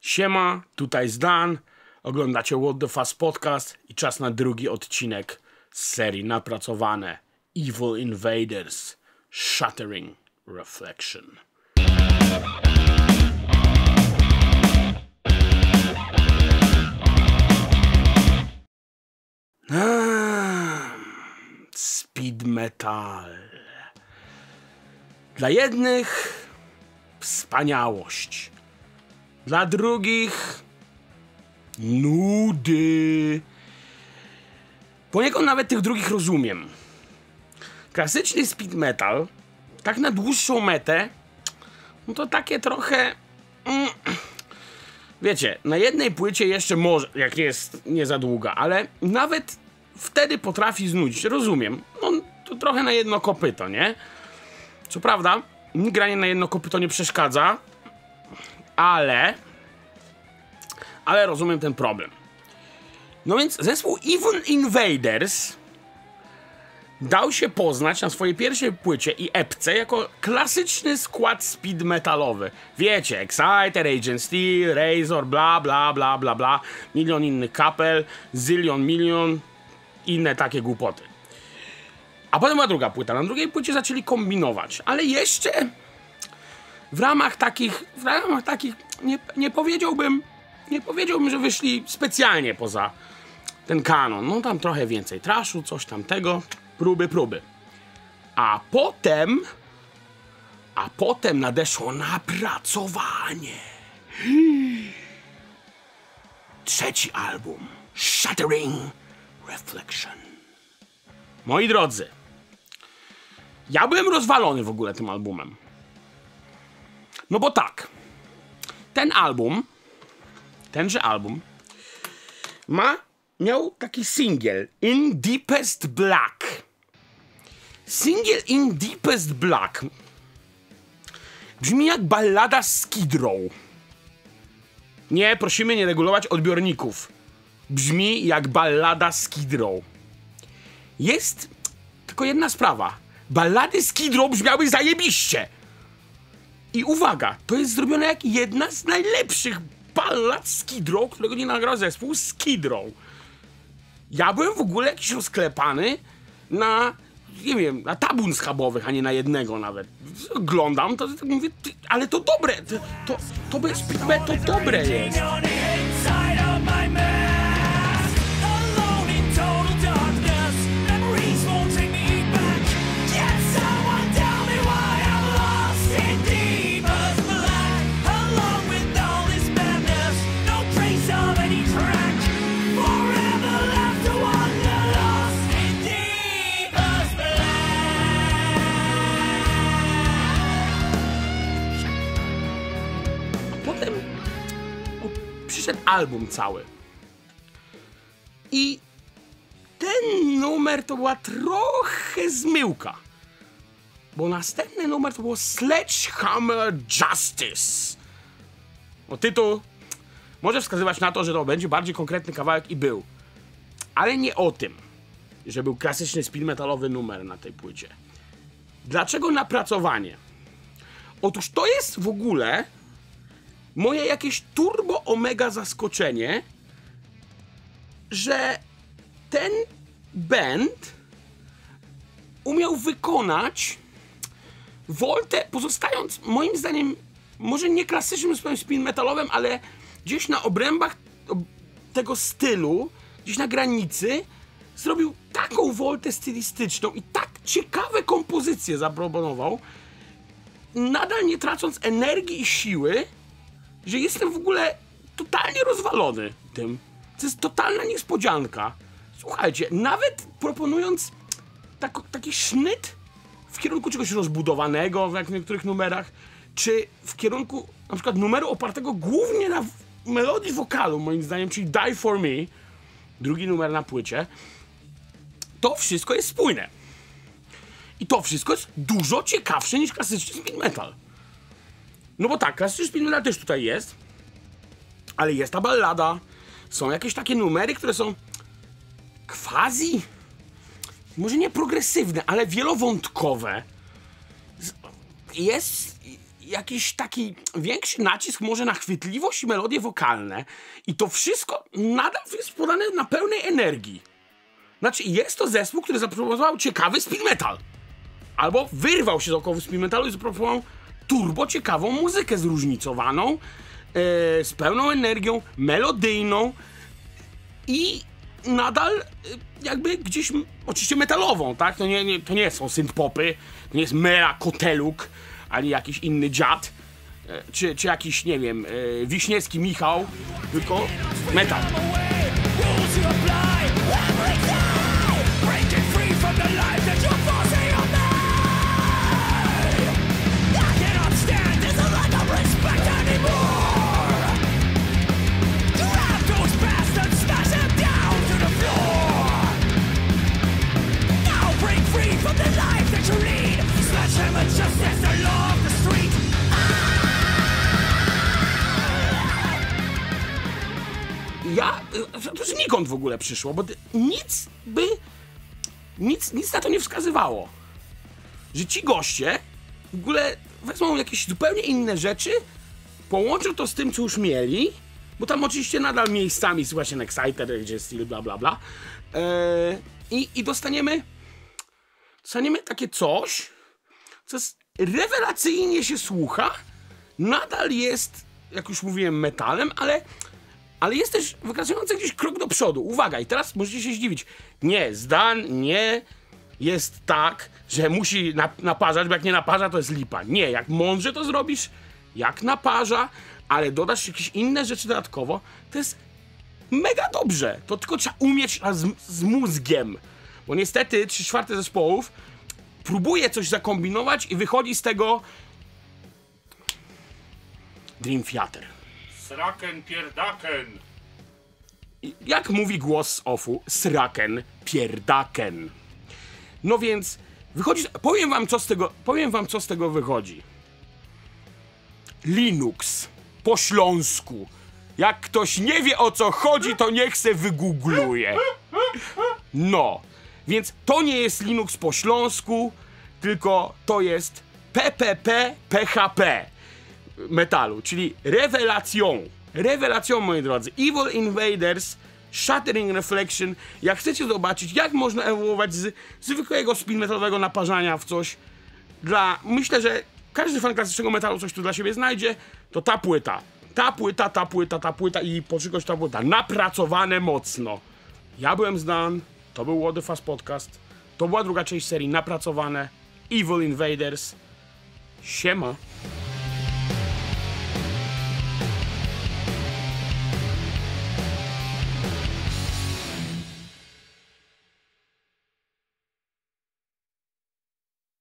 Siema, tutaj Zdan, oglądacie What the Fuzz Podcast i czas na drugi odcinek z serii napracowane Evil Invaders Shattering Reflection. Speed metal. Dla jednych wspaniałość, dla drugich nudy. Poniekąd nawet tych drugich rozumiem. Klasyczny speed metal, tak na dłuższą metę, no to takie trochę... Wiecie, na jednej płycie jeszcze może, jak jest nie za długa, ale nawet wtedy potrafi znudzić, rozumiem. No to trochę na jedno kopyto, nie? Co prawda, mi granie na jedno kopyto nie przeszkadza, ale rozumiem ten problem. No więc zespół Evil Invaders dał się poznać na swojej pierwszej płycie i epce jako klasyczny skład speed metalowy. Wiecie, Exciter, Agent Steel, Razor, bla bla bla bla bla, milion innych kapel, milion inne takie głupoty. A potem była druga płyta. Na drugiej płycie zaczęli kombinować, ale jeszcze w ramach takich nie powiedziałbym, że wyszli specjalnie poza ten kanon. No tam trochę więcej trashu, coś tamtego, próby. A potem nadeszło napracowanie. Trzeci album, Shattering Reflection. Moi drodzy, ja byłem rozwalony w ogóle tym albumem. No bo tak, tenże album miał taki singiel In Deepest Black. Singiel In Deepest Black brzmi jak ballada Skid Row. Nie, prosimy nie regulować odbiorników. Brzmi jak ballada Skid Row. Jest tylko jedna sprawa. Ballady Skid Row brzmiały zajebiście. I uwaga, to jest zrobione jak jedna z najlepszych ballad Skid Row, którego nie nagrał zespół Skid Row. Ja byłem w ogóle jakiś rozklepany na, nie wiem, na tabun schabowych, a nie na jednego nawet. Oglądam, to mówię, ale to dobre, to bez to dobre jest. Przyszedł album cały. I ten numer to była trochę zmyłka. Bo następny numer to było Sledgehammer Justice. No tytuł może wskazywać na to, że to będzie bardziej konkretny kawałek i był. Ale nie o tym, że był klasyczny speed metalowy numer na tej płycie. Dlaczego napracowanie? Otóż to jest w ogóle moje jakieś turbo omega zaskoczenie, że ten band umiał wykonać woltę, pozostając moim zdaniem może nie klasycznym speed metalowym, ale gdzieś na obrębach tego stylu, gdzieś na granicy, zrobił taką woltę stylistyczną i tak ciekawe kompozycje zaproponował, nadal nie tracąc energii i siły, że jestem w ogóle totalnie rozwalony tym. To jest totalna niespodzianka. Słuchajcie, nawet proponując taki sznyt w kierunku czegoś rozbudowanego, jak w niektórych numerach, czy w kierunku na przykład numeru opartego głównie na melodii wokalu, moim zdaniem, czyli Die For Me, drugi numer na płycie, to wszystko jest spójne. I to wszystko jest dużo ciekawsze niż klasyczny speed metal. No bo tak, klasyczny speed metal też tutaj jest, ale jest ta ballada, są jakieś takie numery, które są quasi, może nie progresywne, ale wielowątkowe. Jest jakiś taki większy nacisk może na chwytliwość i melodie wokalne i to wszystko nadal jest podane na pełnej energii. Znaczy jest to zespół, który zaproponował ciekawy speed metal. Albo wyrwał się z okowu speed metalu i zaproponował turbo ciekawą muzykę zróżnicowaną, z pełną energią, melodyjną i nadal jakby gdzieś, oczywiście metalową, tak? To nie są synth-popy, to nie jest Mera Koteluk, ani jakiś inny dziad, czy jakiś, nie wiem, Wiśniewski Michał, tylko metal. To znikąd w ogóle przyszło, bo nic na to nie wskazywało, że ci goście w ogóle wezmą jakieś zupełnie inne rzeczy, połączą to z tym, co już mieli, bo tam oczywiście nadal miejscami słycha się Exciter, gdzie jest styl bla bla bla, i dostaniemy takie coś, co rewelacyjnie się słucha, nadal jest, jak już mówiłem, metalem, ale jest też wykazujący gdzieś krok do przodu. Uwaga, i teraz możecie się zdziwić. Nie, Zdan nie jest tak, że musi naparzać, bo jak nie naparza, to jest lipa. Nie, jak mądrze to zrobisz, jak naparza, ale dodasz jakieś inne rzeczy dodatkowo, to jest mega dobrze. To tylko trzeba umieć z mózgiem. Bo niestety 3/4 zespołów próbuje coś zakombinować i wychodzi z tego Dream Theater. Sraken pierdaken. Jak mówi głos z offu, sraken pierdaken. No więc wychodzi, powiem wam co z tego wychodzi. Linux po śląsku. Jak ktoś nie wie, o co chodzi, to niech se wygoogluje. No, więc to nie jest Linux po śląsku, tylko to jest PHP metalu, czyli rewelacją, moi drodzy. Evil Invaders, Shattering Reflection. Jak chcecie zobaczyć, jak można ewoluować z zwykłego speed metalowego naparzania w coś, myślę, że każdy fan klasycznego metalu coś tu dla siebie znajdzie, to ta płyta i poczygoś ta płyta. Napracowane mocno. Ja byłem Zdan, to był What the Fuzz Podcast, to była druga część serii Napracowane, Evil Invaders. Siema.